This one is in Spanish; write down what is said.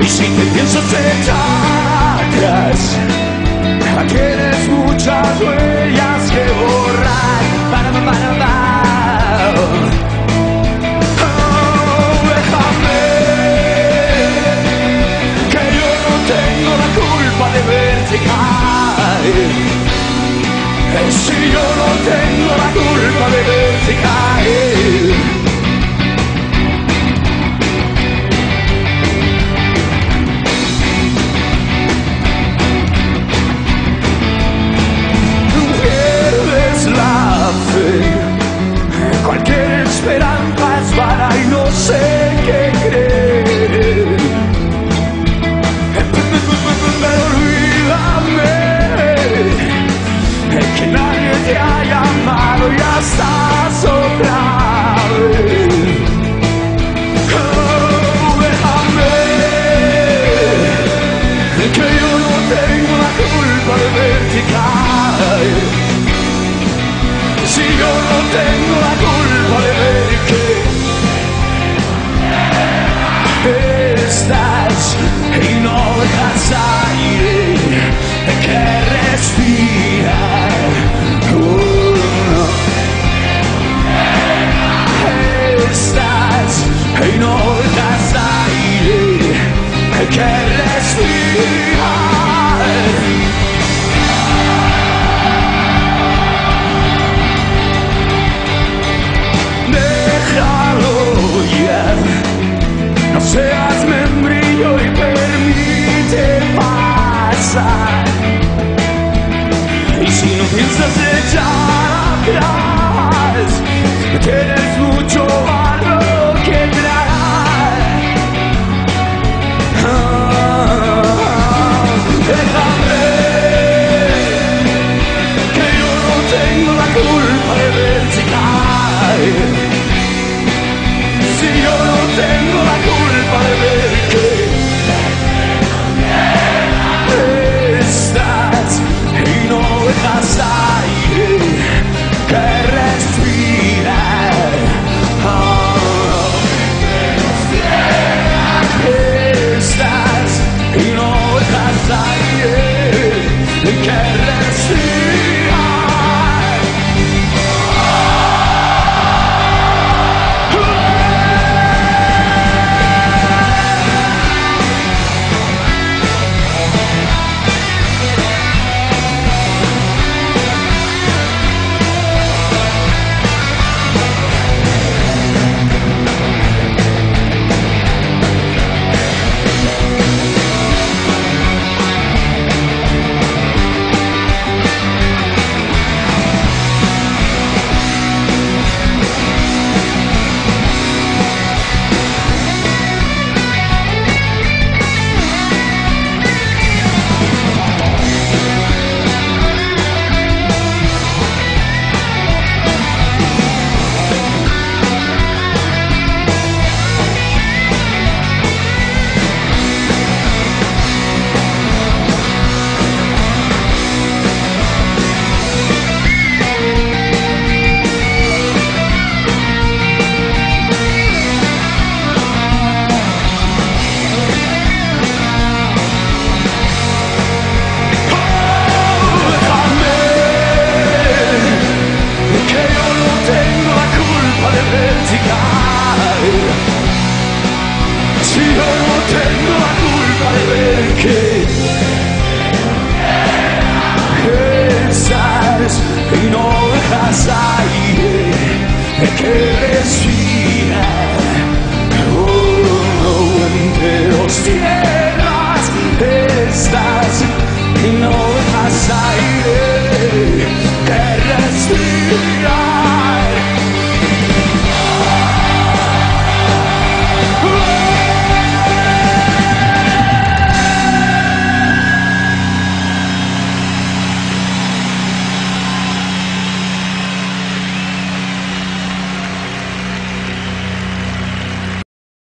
Y si te piensas echar atrás, tienes muchas huellas que borrar. Oh, déjame, que yo no tengo la culpa de verte caer. Si yo no tengo la culpa de verte caer. Cualquier esperanza es vana y no sé qué creer. Pero olvídame que nadie te ha llamado y ya estás otra vez. Oh, déjame, que yo no tengo la culpa de verte caer. Si yo no tengo la culpa de ver que estás y no dejas aire que respirar. Estás y no dejas aire que respirar. No seas membrillo y permite pasar. Y si no piensas